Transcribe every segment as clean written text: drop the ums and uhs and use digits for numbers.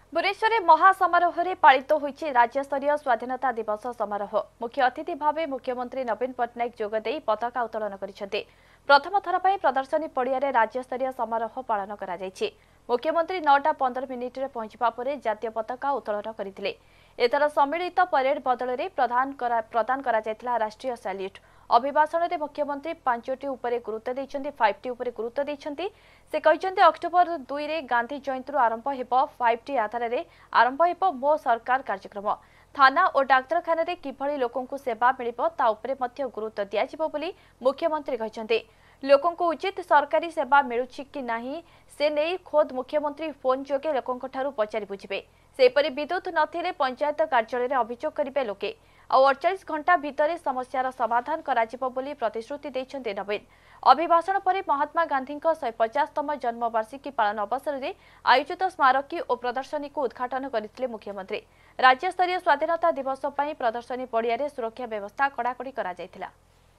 भुवनेश्वर में महासमारोह में पालित होइछि राज्यस्तरीय स्वाधीनता दिवस समारोह। मुख्य अतिथि भाव मुख्यमंत्री नवीन पट्टनायक जोगदे पताका उत्तोलन करिसेंति। प्रथम थर पर प्रदर्शनी पड़िया राज्यस्तरीय समारोह पालन करा जायछि। मुख्यमंत्री 9:15 पहुंचवा पर जातीय पताका उत्तोलन करथिले। एथर सम्मिलित परेड बदल में प्रदान करा जायथिला राष्ट्रीय सैल्यूट। अभिभाषण में मुख्यमंत्री 5टी उपरे गुरुत्व देइछन्ति 5टी उपरे गुरुत्व देइछन्ति। से कहते अक्टोबर 2 रे गांधी जयंती आरंभ हेब 5टी आधार में आरंभ हेब मो सरकार कार्यक्रम। थाना और डाक्तरखाना रे किभली लोकंकु सेवा मिलिबो ता उपरे मध्य गुरुत्व दियाजिबो बोली मुख्यमंत्री कहछन्ति। लोकंकु उचित सरकारी सेवा मिलुछि कि नाही से नै खोद मुख्यमंत्री फोन जोगे लोकंक ठारू पचारि बुझिबे। सेपरि विद्युत नथिले पंचायत कार्यालय रे अभियोग करिबे लोके। आ 48 घंटा भितर समस्यार समाधान कराजिबो बोली प्रतिश्रुति दैछन्ते नवीन। अभिभाषण पर महात्मा गांधी 150तम जन्मवार्षिकी पालन अवसर में आयोजित स्मारकी और प्रदर्शनी को उद्घाटन करथिले मुख्यमंत्री। राज्यस्तरीय स्वाधीनता दिवस पर प्रदर्शनी पड़िया सुरक्षा व्यवस्था कड़ाकड़ी करा जायथिला।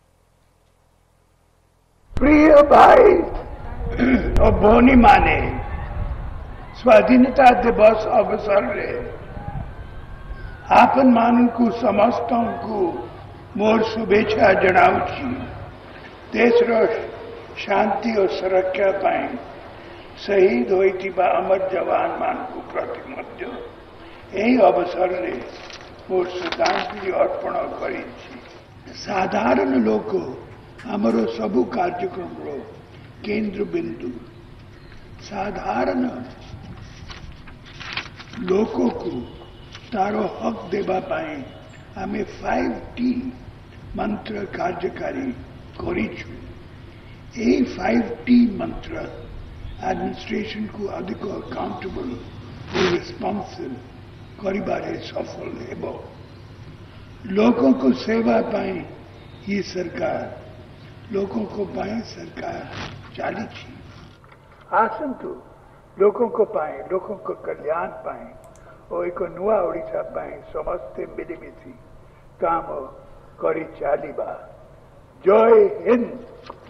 प्रिय भाई और भौनी माने स्वाधीनता दिवस अवसर रे आपन मानकु समस्त को मोर शुभेच्छा जनाऊची। देश शांति और सुरक्षा पाई शहीद होइथिबा अमर जवान मानकु प्रति मध्य यही अवसर रे मोर श्रद्धांजलि अर्पण करिछि। साधारण लोक हमरो सबु कार्यक्रम रो केंद्र बिंदु। साधारण लोकों को तारो हक देबा पाए हमें 5T मंत्र कार्यकारी करिछु। ए 5T मंत्र एडमिनिस्ट्रेशन को अधिक अकाउंटेबल और रिस्पांसिबल करिबारे सफल हेबो। लोगों को सेवा पाए ये सरकार लोगों को पाए सरकार चालीछि। आसंतु लोगों को पाए लोगों को कल्याण पाए और एक नुआ ओडिशा पाए समस्ते मिलिमिशि काम करी चालिबा। जय हिंद।